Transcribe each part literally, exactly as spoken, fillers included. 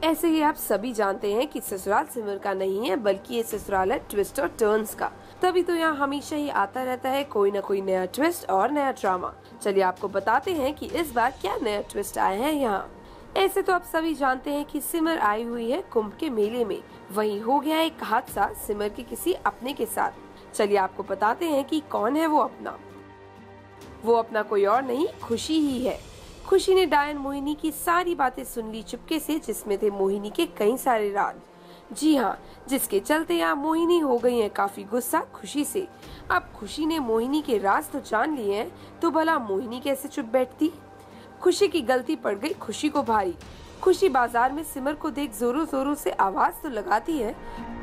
ऐसे ही आप सभी जानते हैं कि ससुराल सिमर का नहीं है, बल्कि ये ससुराल है ट्विस्ट और टर्न्स का। तभी तो यहाँ हमेशा ही आता रहता है कोई ना कोई नया ट्विस्ट और नया ड्रामा। चलिए आपको बताते हैं कि इस बार क्या नया ट्विस्ट आया है यहाँ। ऐसे तो आप सभी जानते हैं कि सिमर आई हुई है कुंभ के मेले में। वहीं हो गया एक हादसा सिमर के किसी अपने के साथ। चलिए आपको बताते हैं कि कौन है वो अपना। वो अपना कोई और नहीं, खुशी ही है। खुशी ने डायन मोहिनी की सारी बातें सुन ली चुपके से, जिसमें थे मोहिनी के कई सारे राज। जी हाँ, जिसके चलते यहाँ मोहिनी हो गई है काफी गुस्सा खुशी से। अब खुशी ने मोहिनी के राज तो जान लिए हैं, तो भला मोहिनी कैसे चुप बैठती। खुशी की गलती पड़ गई खुशी को भारी। खुशी बाजार में सिमर को देख जोरों जोरों से आवाज तो लगाती है,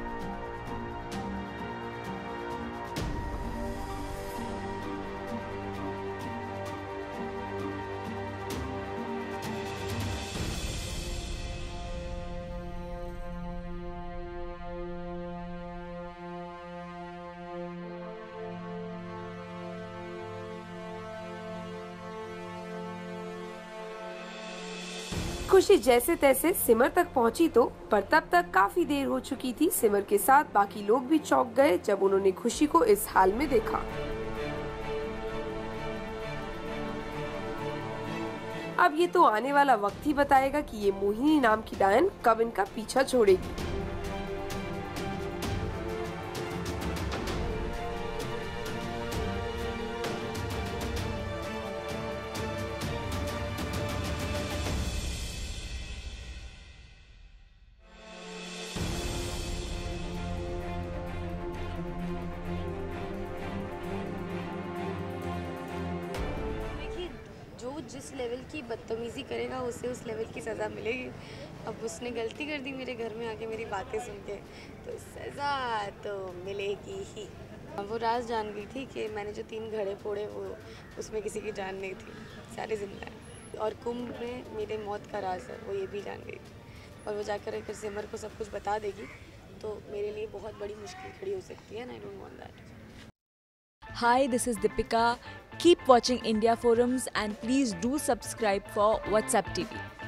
खुशी जैसे तैसे सिमर तक पहुंची तो, पर तब तक काफी देर हो चुकी थी। सिमर के साथ बाकी लोग भी चौंक गए जब उन्होंने खुशी को इस हाल में देखा। अब ये तो आने वाला वक्त ही बताएगा कि ये मोहिनी नाम की डायन कब इनका पीछा छोड़ेगी। जो जिस लेवल की बदतमीज़ी करेगा उसे उस लेवल की सज़ा मिलेगी। अब उसने गलती कर दी मेरे घर में आके मेरी बातें सुन के, तो सज़ा तो मिलेगी ही। वो राज जान गई थी कि मैंने जो तीन घड़े फोड़े वो उसमें किसी की जान नहीं थी, सारे जिंदा हैं। और कुंभ में मेरे मौत का राज है, वो ये भी जान गई थी। और वो जाकर अगर सिमर को सब कुछ बता देगी तो मेरे लिए बहुत बड़ी मुश्किल खड़ी हो सकती है, and I don't want that. Hi, this is Deepika. Keep watching India Forums and please do subscribe for WhatsApp T V.